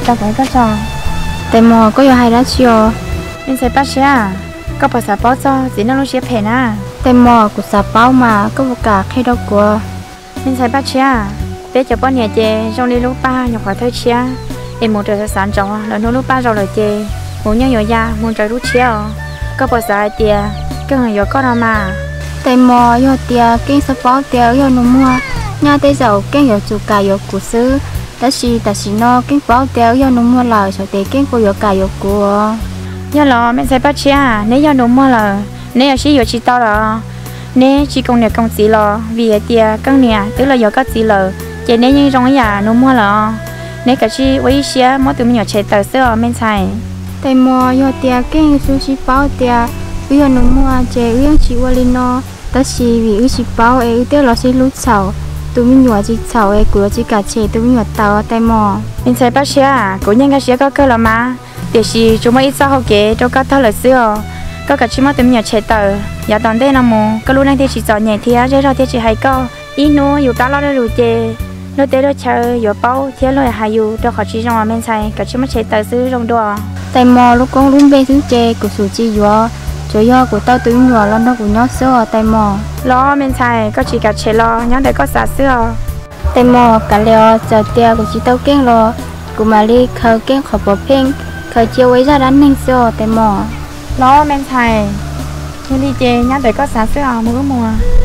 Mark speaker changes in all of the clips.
Speaker 1: tao phải có trò tại mò có yêu hay đó chiều mình sẽ bắt xe có bảo sao bao cho chỉ nó lúc xe phèn à tại mò của sao bao mà có một cả khi đâu của mình sẽ bắt xe bé cho bao nhà chè trong đi lúc ba nhập khỏi thôi xe em một trời sáng trống là nó lúc ba rồi chè muốn nhau nhỏ da muốn trời lúc xe có bảo sao tiền cái người nhỏ có đâu mà tại mò yêu tiền kinh sao bao tiền yêu nó mua nhà tới giàu kinh yêu chủ cả yêu của xứ ta chỉ nó kinh bao tiền yêu nó mua lời cho tiền kinh của yêu cả yêu của giờ lo mình sẽ bắt chia nếu giờ nó mua là nếu chỉ yêu chỉ tao là nếu chỉ công việc công gì lo vì tiền công việc tức là yêu cái gì là chỉ nếu như trong nhà nó mua là nếu cái gì với xe mỗi tụi mình nhỏ chạy tới xưa mình xài tại mò yêu tiền kinh yêu chỉ bao tiền yêu nó mua chỉ yêu chỉ qua lên nó ta chỉ vì yêu chỉ bao yêu tiêu là chỉ lút sầu tụi mình nhỏ chỉ sầu của chỉ cả trẻ tụi mình nhỏ tàu tại mò mình sẽ bắt xe của những cái xe có cơ là mà để chỉ chúng mình ít sao học kế cho các thợ lịch xưa có cả chỉ mà tụi mình nhỏ trẻ tờ giờ toàn đây là mù cái lúc này thì chỉ chọn nhẹ thì rồi thì chỉ hay có ít nữa dù cá lo được chè nó tới đó chơi dù bao thế rồi hay dù cho họ chỉ trong mình xài cả chỉ mà trẻ tờ xứ trong đùa tại mò lúc con luôn bên xứ chè của số chi vừa chỗ do của tao tụi nhỏ lo nó của nhót xưa tại mò lo mình xài có chỉ cả trẻ lo nhớ để có xả xưa tại mò cả leo giờ tia của chị tao kén lo của mà đi khơi kén khỏi bỏ phèn khơi chiều ấy ra đánh nhanh xưa tại mò lo mình xài nhưng đi chơi nhớ để có xả xưa mỗi mùa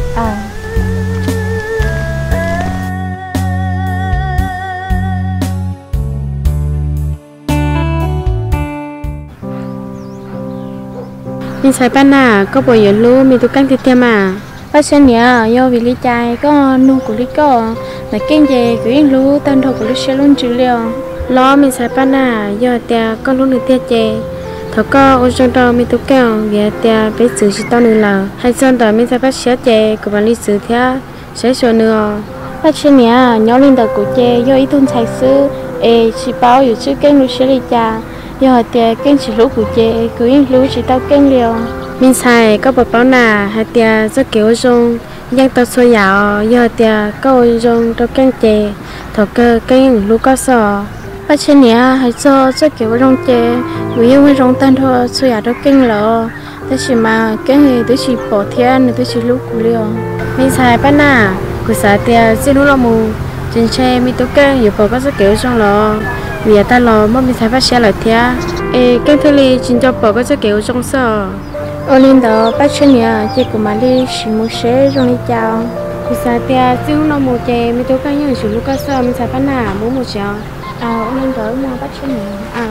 Speaker 1: mình xài pan à có bộ giờ luôn mình tụi căng thịt thêm à bác sĩ nhớ do vì lý trai có nu của lý có là kinh tế cứ yên lú tân thọ của lý sẽ luôn trị liệu lo mình xài pan à do tia có luôn được tia chè thọ có ô trong đó mình tụi kẹo về tia bé xử chỉ tao nữa là hay xong đó mình xài bác sĩ chè của bạn lý xử theo sẽ số nữa bác sĩ nhớ nhớ lên đầu của chè do ý tuân sai sư chỉ bảoอยู่ชื่อเก่งรู้เชื่อจ้าgiờ thì kênh chỉ lúa của chị cứ yên lúa chỉ tao kênh liều mình xài có bột bao nà hay thì rất kiểu rong giang tao xôi dạo giờ thì có rong tao kênh chị thọ cơ kênh lúa có sò bác sĩ nhỉ hay cho rất kiểu rong chị vì yêu rong tan thôi xôi dạo tao kênh lọ thế chỉ mà cái gì tôi chỉ bỏ thiên tôi chỉ lúa của liều mình xài bao nà của xài thì chỉ lúa là mù trên xe mình tao kênh giờ bỏ có rất kiểu rong lọ vì ta lo mà mình phải phát xe lại thia cái thứ này chính cho bỏ cái chỗ kiểu trong sở ở lên đó bác sĩ nhà chị của mà đi chỉ một xe rồi đi chào thì sao thia chứ nó một chè mình tôi cái những sự lúc đó mình phải phát nào muốn một chèo ở lên đó mua bác sĩ nhà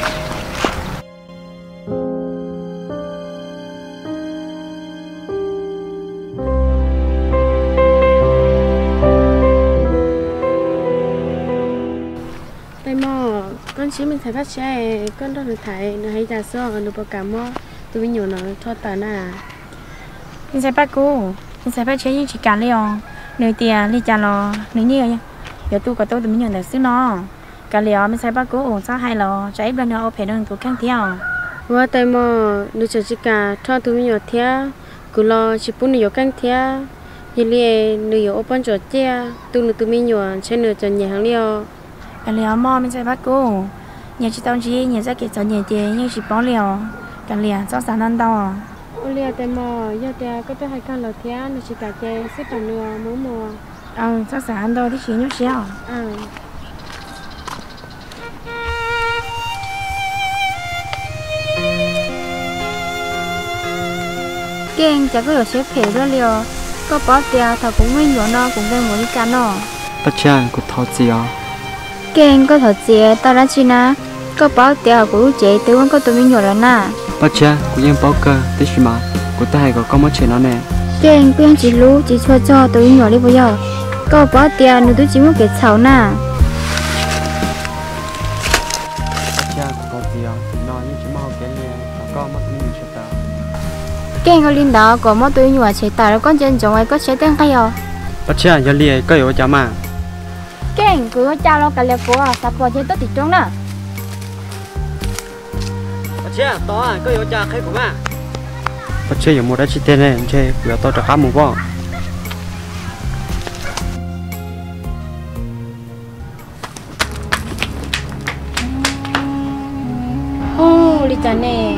Speaker 1: con chỉ mình thấy phát xe con đó được thấy nó hay ra số nó bao cả mua tụi mình nhiều nó thoát tàn à mình sẽ bắt cô mình sẽ phát xe như chỉ cả liền nơi tiền đi trả lo nơi như vậy giờ tôi có tôi tụi mình nhiều là xứ nó cả liền mình sẽ bắt cô ổn sao hay là trái bên nó phải đơn tụi khang theo qua tay mà nơi chờ chỉ cả thoát tụi mình nhiều theo cứ lo chỉ muốn nhiều khang theo như vậy nơi nhiều open chỗ chia tụi mình nhiều trên nửa chân nhà hàng liều liều mò mình sẽ bắt cô nhà chị tao chỉ nhà ra cái chỗ nhà chị nhưng chỉ bỏ liều cả liều cho sản ăn đâu liều tại mò giờ thì có tới hai con lợn thía nó chỉ cả chị xếp vào nửa mỗi mùa cho sản ăn đâu thì chỉ nhúc xéo keng chả có được xếp phê đó liều có bỏ tiền thằng cũng mới nhỏ nó cũng đang muốn đi cá nó
Speaker 2: bắt chàng của thọ gì à
Speaker 1: keng có thật gì tao đã chi na có bảo tiền của chị tôi vẫn có tụi mình nhỏ rồi na
Speaker 2: bắt cha của em bảo cơ thế mà của ta hay có mất chuyện nó nè
Speaker 1: keng keng chỉ lú chỉ cho tụi mình nhỏ đi bây giờ có bảo tiền nữa tôi chỉ muốn cái xấu na
Speaker 2: cha có gì à nói như chỉ mau cái này có mất mình sẽ ta
Speaker 1: keng có linh đó có mất tụi nhỏ chạy tao con chân giống ai có chạy tên hay à
Speaker 2: bắt cha giờ liền có yếu chả mà
Speaker 1: keng cứ cha lo cả lẹ của sao có chơi tốt thì trống nè
Speaker 2: bắt cha to à có yếu cha khai của mà bắt cha một đã chỉ tên này chơi vừa to cho khá một bao
Speaker 1: ô đi chả nè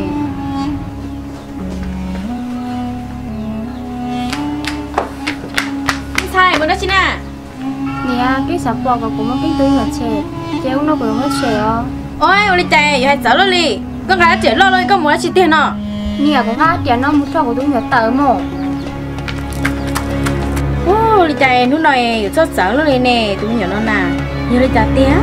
Speaker 3: sai mới đó chị nè
Speaker 1: nè cái sạp bò của cũng cái túi mà chè chéo nó cũng nó chè ó
Speaker 3: ôi đi chạy hay sợ luôn đi con gái trẻ lo rồi con muốn chị tiền nó
Speaker 1: nè cũng hát chè nó một cho của túi nhỏ tờ mồ
Speaker 3: ô đi chạy lúc này cho sợ luôn đi nè tụi nhỏ nó nè như đi trả tiền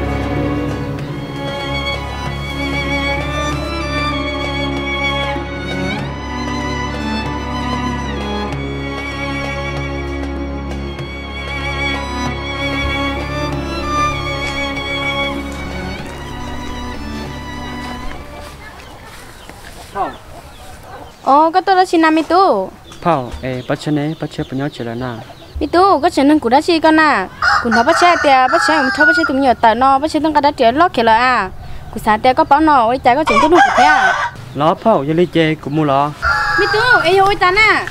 Speaker 3: có tôi đó xin năm mi tu
Speaker 2: phao bắt chân này bắt chân nhau chỉ là na
Speaker 3: mi tu có chuyện nên cũng đã xin con à cũng đã bắt chân tiệt bắt chân thâu bắt chân tụi nhỏ tờ nó bắt chân tụi cái đã tiệt lót kia là à cũng sáng tiệt có bao nọ đi chạy có chuyện tôi nuôi thế à
Speaker 2: ló phao giờ đi chơi cũng mua ló
Speaker 3: mi tu ấy ôi ta nè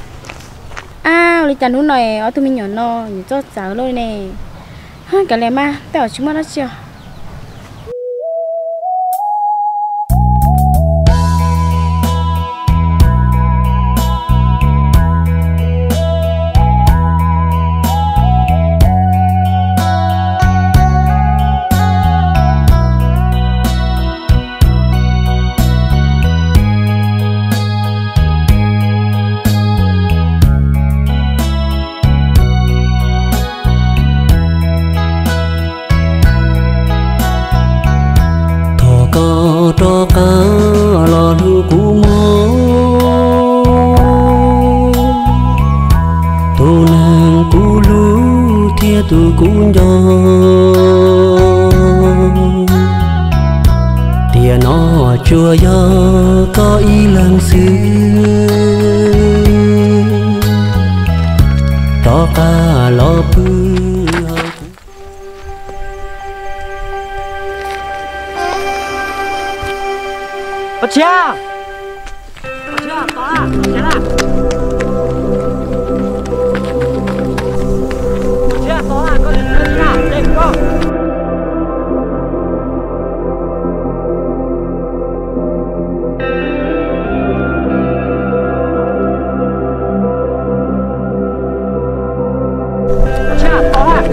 Speaker 3: à đi chạy lúc này ở tụi mình nhỏ nó nhỏ cho sáng luôn nè hơn cả lẽ mà tao chúng nó đã chưa
Speaker 4: cho cá lò lưu cũ mơ tu nàng cũ lú thia tu cũ gió tia nó chua gió có ý lăng xưa cho cá lò bư
Speaker 2: bắt chia to à chia là chia to à có gì nào đây không chia to à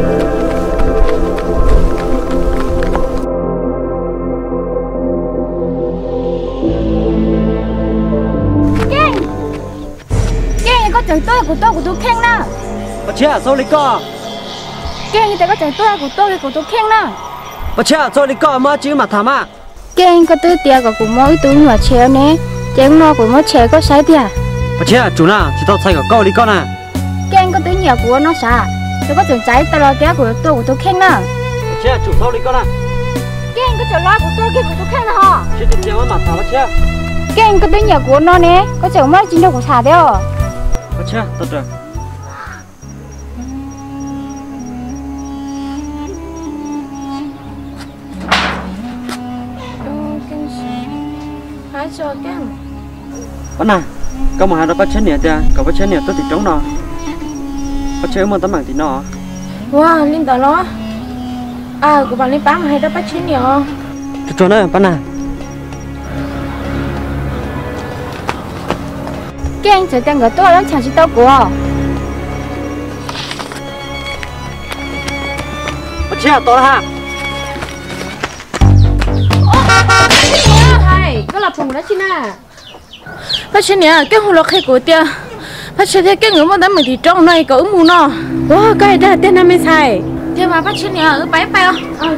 Speaker 1: chẳng tôi của tôi khen nè
Speaker 2: bắt chia sao đi co
Speaker 1: khen như thế có chẳng tôi của tôi khen nè
Speaker 2: bắt chia sao đi co mà chứ mà thảm à
Speaker 1: khen có tôi tiền của mỗi túi nhỏ chéo nè chén no của mỗi chéo có sai tiền
Speaker 2: bắt chia chủ nào chỉ tao thay cả câu đi con à
Speaker 1: khen có túi nhỏ của nó sao tôi có chẳng trái tao lo tiền của tôi khen nè
Speaker 2: bắt chia chủ sao đi con à
Speaker 1: khen có chẳng lo của tôi khen nè hả
Speaker 2: chỉ tiền mà thảm bắt chia
Speaker 1: khen có túi nhỏ của nó nè có chẳng mất chính đâu của xả đấy
Speaker 2: bắt chia tốt rồi
Speaker 1: cho kem
Speaker 2: bắt này có mà hai đứa bắt chết nhẹ chưa cậu bắt chết nhẹ tôi thì trống nó bắt chết mà tấm bảng thì nó
Speaker 3: wow linh tao nó à của bạn linh bán hay đứa bắt chết nhẹ không
Speaker 2: cho nó bắt này
Speaker 1: cái anh chơi tên của tôi lắm chẳng chỉ tao của
Speaker 2: bắt chết to ha
Speaker 3: có là phùng đó chị nè bác sĩ nè cái hồ lô khai của tia bác sĩ thấy cái người mà đám mình thì trong này có mù nó wow cái đó tên năm mươi sai thế mà bác sĩ nè ở bãi bay không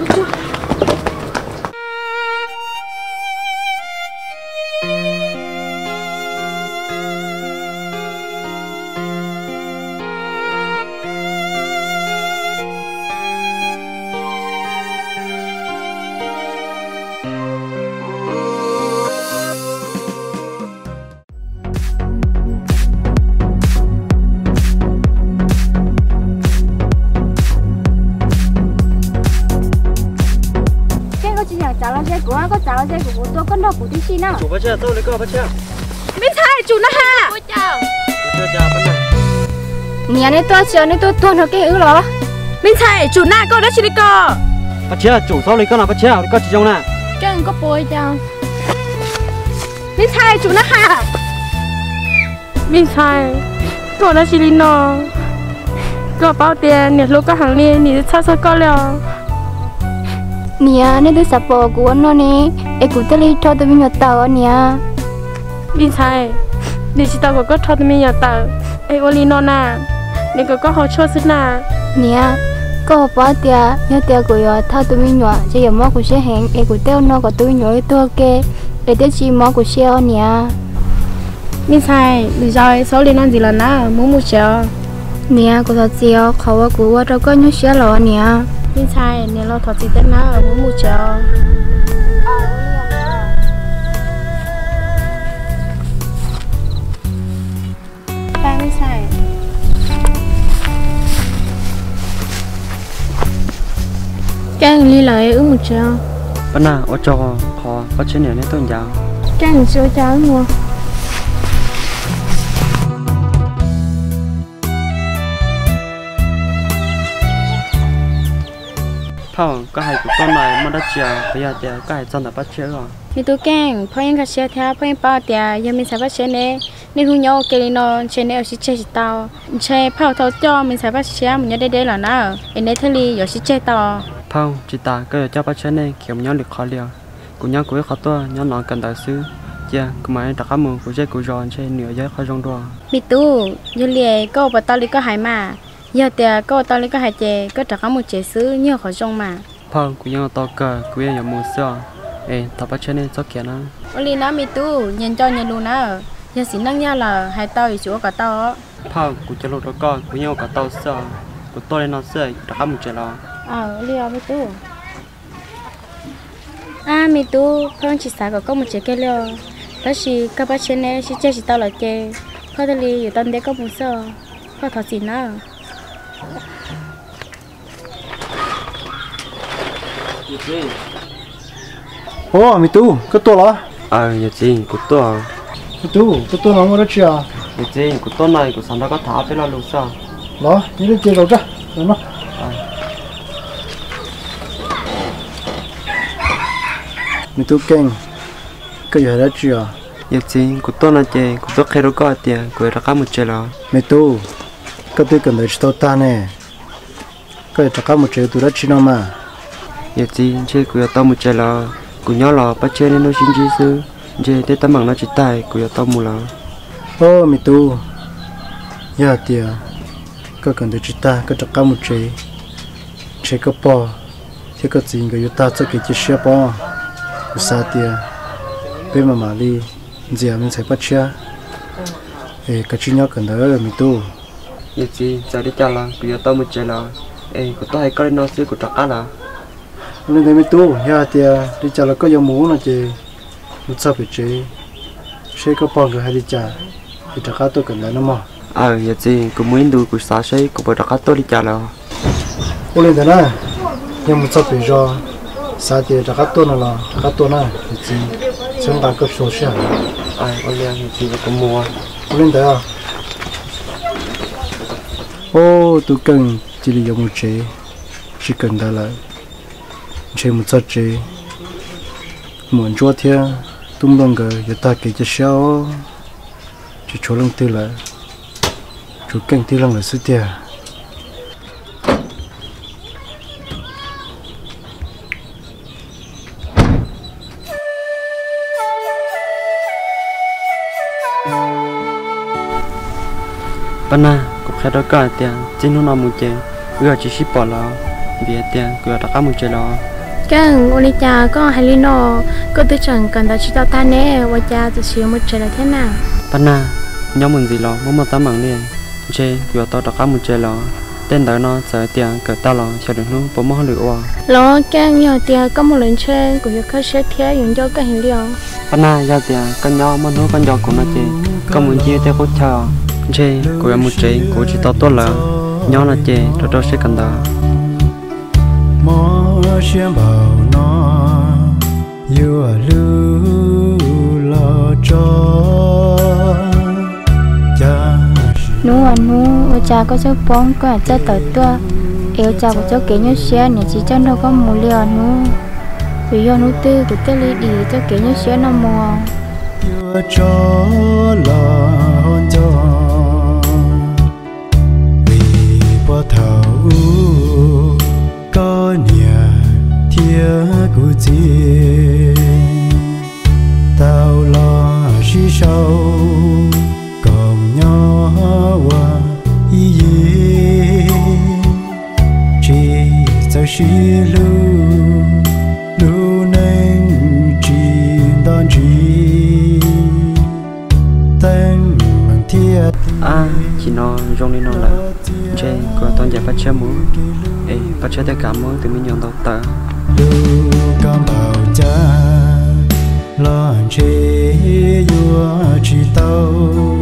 Speaker 1: có cháu dây của tôi con đọc của tí xin nào
Speaker 2: chủ bắt chưa tôi lấy cơ bắt chưa
Speaker 3: biết sai chủ nó ha
Speaker 1: tôi chào
Speaker 2: chưa chào bắt này
Speaker 1: nhà này tôi chờ này tôi nó cái ứ đó
Speaker 3: biết sai chủ na con đó chỉ đi co
Speaker 2: bắt chưa chủ sau lấy cơ nào bắt chưa có chỉ trong nè
Speaker 3: cái có bồi chào mình sai chủ nó ha mình sai tôi đã chỉ đi nó có bao tiền nhiệt lúc có hàng liền nhiệt sao sao có liao
Speaker 1: nia nên tôi sắp bỏ của nó nè em cũng tới đi cho tôi mình nhặt tàu nia
Speaker 3: mình sai đi chỉ tao có cho tôi mình nhặt tàu em ôn đi nó nè nên có họ cho xin nè
Speaker 1: nia có bao tiền nhớ tiền của yo thao tôi mình nhặt chỉ có của xe hàng em cũng tiêu nó có tôi nhớ tôi kê để tiêu chi món của xe nia
Speaker 3: mình sai bây giờ số liên ăn gì là na muốn mua chợ
Speaker 1: nia của tôi chiều khẩu của tôi có nhớ xe lọ nia
Speaker 3: mình sai nên lo thật gì tên na muốn mua chợ ba mình sai cái ly lại uống một chợ
Speaker 2: bên nào ở cho họ có chuyện này nên tôi giàu
Speaker 3: cái gì cho cháu mua
Speaker 2: thằng có hai của con này mà đã chờ bây giờ thì có hai chân là bắt chơi rồi
Speaker 3: mình tôi keng phơi những cái xe theo phơi bao tiền giờ mình sẽ bắt xe này nên hú nhau cái nó xe này ở xe chơi tàu xe phao thâu cho mình sẽ bắt xe mình nhớ đây là nào em đây theli ở xe chơi tàu
Speaker 2: thằng chị ta có cho bắt chơi này kiểu nhau được khó liều của nhau của khó to nhau nói cần đại sứ dạ cái máy đặt cắm của chơi của giòn chơi nửa giấy khó rong đua
Speaker 3: mình tu giờ liền có bắt tao đi có hải mà giờ thì có tao lấy cái hải chè có trả một chè sứ nhiều khỏi trong mà
Speaker 2: thằng của nhau to cờ của nhau mua sữa tập bắt chơi này cho kia nó
Speaker 3: oli nó mi tu nhìn cho nhìn luôn á giờ xin năng nha là hai tao ở chỗ cả tao
Speaker 2: thằng của chơi lột đó con của nhau cả tao sữa của tôi lên nó sữa đặt một chè lo
Speaker 3: oli mi tu mi tu con chỉ xài có một chè kia liao đó là các bác chơi này chỉ chơi chỉ tao là chè có thể đi ở tân đấy có một sữa có thật gì nữa
Speaker 5: ô mi tu cái to là
Speaker 2: giờ gì của tôi
Speaker 5: mi tu cái to nó mới chưa
Speaker 2: giờ gì của tôi này của sản đó có thả phải lo luôn sao
Speaker 5: đó đi đi chơi rồi đó rồi nó mi tu keng cái gì đó chưa
Speaker 2: giờ gì của tôi là chơi của tôi khai đâu có tiền của đặt cắm một chè lo
Speaker 5: mi tu cái tôi cần để cho ta nè cái đặt cắm một chè tôi đã chỉ nó mà
Speaker 2: giờ gì chơi của tao một chè lo của nhau lo bắt chơi nên nó xin chi sư chơi để tao bằng nó chỉ tài của tao mua lo
Speaker 5: ô mi tu giờ tiền cái cần để chỉ ta cái đặt cắm một chè cái bò thì cái gì cái ta cho cái chiếc xe bò của sa tiền bên mà đi giờ mình sẽ bắt chơi cái chuyện nhỏ cần đó mi tu
Speaker 2: giờ gì giờ đi chơi lo của tao một chè lo của tao hay coi nó sư của trắc là
Speaker 5: nên thế mi tu giờ thì đi chơi là có dòng mũ là chị một sao phải chị xe có bao người hay đi chơi thì trắc tôi cần lại nó mà
Speaker 2: giờ gì của muốn đu của xã sẽ của bộ trắc tôi đi chơi lo
Speaker 5: ô lên thế này nhưng một sao phải cho sao thì trắc tôi là trắc tôi này thì chị xem đang cấp số xe
Speaker 2: ô lên thì chị có mua
Speaker 5: ô lên thế à ô tôi cần chỉ là dùng một chế chỉ cần đó là chế một sao chế muốn cho theo tung đồng cái giờ ta kể cho sao chỉ cho lông tư là chủ cảnh tư lông là sự tiền
Speaker 2: bên nào cũng khai đó cả tiền trên nó nằm một chè vừa chỉ ship bỏ lo vì tiền vừa đặt cắm một chè lo
Speaker 3: cái oli cha có hai ly nó có tới chẳng cần ta chỉ tao ta nè và cha tự sửa một chè là thế nào
Speaker 2: bên nào nhau mình gì lo muốn một tấm bằng liền chè vừa tao đặt cắm một chè lo tên đó nó sợ tiền cỡ tao lo cho được luôn bố mò được qua
Speaker 3: lo cái nhiều tiền có một lần chơi của việc khai sẽ thế dùng cho cái hình liệu
Speaker 2: bên nào giao tiền con nhau mà nó con giò của nó chè có muốn chia theo cốt chờ chè của một chè của chỉ tao tốt là nhau là chè đó sẽ cần đó
Speaker 4: xem bảo nó yêu lưu lo cho cha
Speaker 1: nu cha có số bóng có cha tỏi tua yêu cha của cháu kể như xe này chỉ cho nó có một liều nu vì do nút tư của tê lý đi cho kể như xé nó mùa
Speaker 5: cho là hôn cho vì bỏ thầu có nhà thiên của chị tao lo xí sâu còn nhỏ qua ý chỉ cho xí lu nên chỉ đón chỉ tên bằng thiệt
Speaker 2: chỉ nó rong đi nó là chơi có toàn giải phát chơi múa phát chơi tất cả múa từ mình nhận đầu tờ
Speaker 5: lu cam bảo cha lo chế vua chỉ tao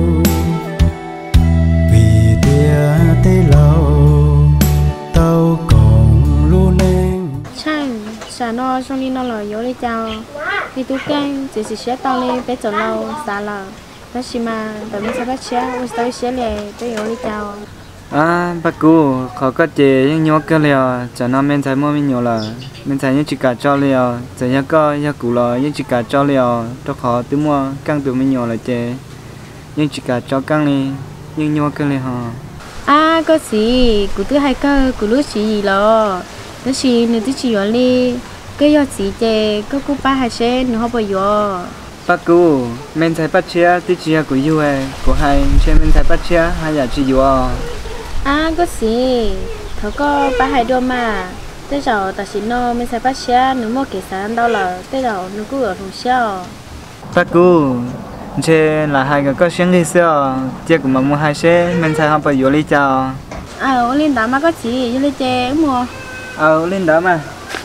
Speaker 5: vì tia tê lâu tao còn lu nên
Speaker 3: xả nó xong đi nó là yếu đi chào vì tú canh chỉ sẽ tao lên bé chở lâu xả là đó chỉ mà tao mới sẽ bắt xe tao sẽ liền bé yếu đi chào
Speaker 2: bác cô khó có chế nhưng nhớ cái liều cho nó men trái mua mình nhiều là men trái những chỉ cả cho liều chỉ nhớ có nhớ cũ là những chỉ cả cho liều cho khó từ mua căng từ mình nhiều là chế nhưng chỉ cả cho căng đi nhưng nhớ cái liều
Speaker 3: có gì cụ thứ hai cơ cụ lúc gì lo đó chỉ nếu thứ chỉ ở đi cái do gì chế có cụ ba hai xe nó không bao giờ
Speaker 2: bác cô men trái bắt chia thứ chỉ của yêu của hai trên men trái bắt chia hai giờ chỉ yêu
Speaker 3: có gì thằng có ba hai đôi mà tới giờ ta chỉ nó mình sẽ bắt xe nếu mà kể sáng đâu là tới giờ nó cứ ở thùng xe
Speaker 2: bác cô trên là hai người có xem đi sao chỉ của mà mua hai xe mình sẽ học bao nhiêu lý chào
Speaker 3: lên đó mà có gì lên chơi mua
Speaker 2: lên đó mà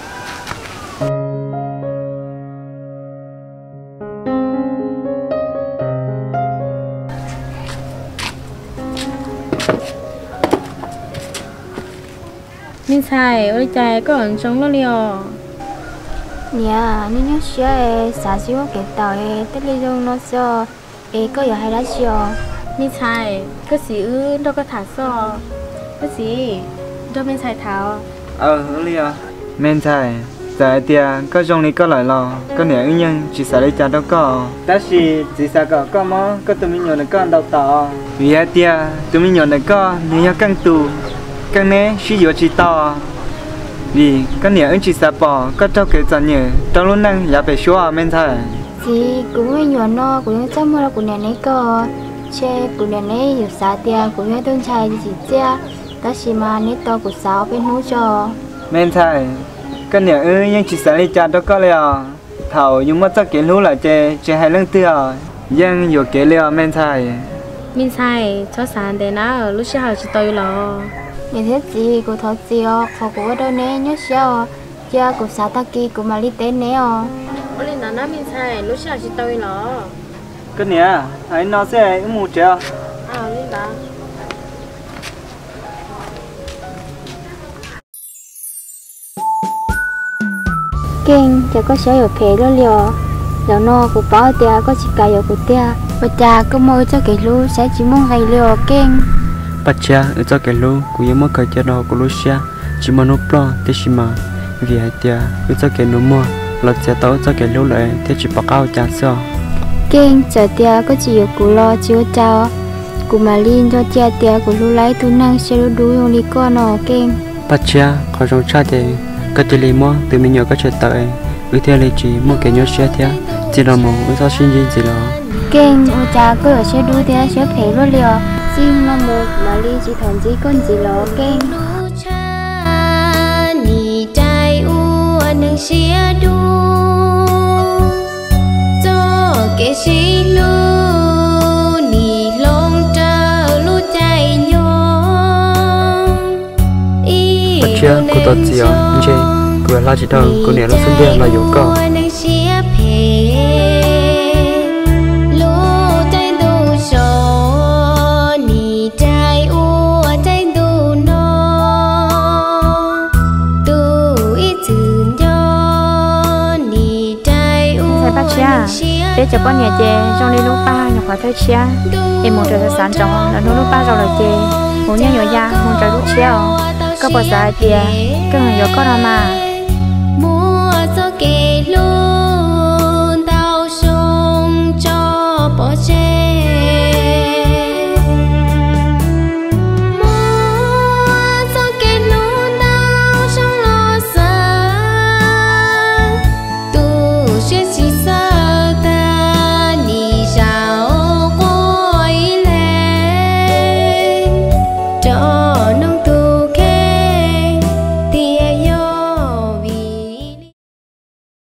Speaker 3: mình xài ôi trời có ẩn sống lo liò
Speaker 1: nhà nên nhớ xé xả xíu cái tàu tết đi dùng nó cho có giờ hay đã chiều
Speaker 3: mình xài cái gì đâu có thả so cái gì đâu mình xài thảo
Speaker 2: liò mình xài tại tia có trong này có lại lo có nẻ ứng nhân chỉ xài lấy chả đâu có ta chỉ xài có mó có tụi mình nhồi này có đầu tỏ vì tia tụi mình nhồi này có nhớ căng tù cái này chỉ có chỉ to vì cái này anh chỉ sợ bỏ có cho cái chân nhỉ trong lúc năng giá phải xóa men thôi
Speaker 1: thì cũng mới nhỏ nó cũng chắc mua của nhà này có che của nhà này nhiều giá tiền của nhà tôi chạy gì chứ ta chỉ mà nít to của sáu bên núi cho
Speaker 2: men thôi cái này nhưng chỉ sợ đi chặt đó có liều thầu nhưng mà chắc cái lú là che hai lưng tiêu nhưng nhiều cái liều men thôi
Speaker 3: mình xài cho sáng để nó lúc sau chỉ tôi lo
Speaker 1: như thế gì của thọ chiều họ của đâu nè nhớ sao cha của xã ta kia của mà đi tên nè
Speaker 3: ôi lên đó nó mình xài lúc sau chỉ tôi lo
Speaker 2: cái này anh nó sẽ mua chưa
Speaker 3: lên đó
Speaker 1: kinh cho có sẽ ở kề đó liều lão nó của bao tia có chỉ cả của tia và cha có môi cho cái lú sẽ chỉ muốn gây liều kinh
Speaker 2: bắt cha ở cho cái lú của những món cái đó của lú xe chỉ muốn nộp lo thế chỉ mà vì hai tia ở cho cái nụ mua lọt xe tàu cho cái lú lại thế chỉ bảo cao cha sao
Speaker 1: kinh chờ tia có chỉ ở của lo chiếu chào của mà linh cho cha tia của lú lấy tu năng sẽ lú đuôi ông đi con nó kinh
Speaker 2: bắt cha có trong cha thì cái tiền mua từ mình nhớ cái chuyện tới với theo lịch chỉ mua cái nhớ xe thế chỉ là một với sao sinh gì đó
Speaker 1: kinh ông cha cứ ở xe đuôi tia xe phải luôn liều xin là một mà ly chỉ thằng gì con gì lo kinh
Speaker 6: nì trai u nâng xía đu cho cái xí lu nì long trơ lu chạy nhon
Speaker 2: bắt cha cô tốt gì à chị cô là chỉ đâu cô nè là sinh viên là yếu cơ
Speaker 1: để cho con nhà chè trong đây lúc ba nhỏ khỏi thôi chia em một trời sáng trong là lúc ba rồi là chè muốn nhà nhỏ ra muốn trời lúc chia có bao giờ tiền cái người có con mà
Speaker 6: cho kê lô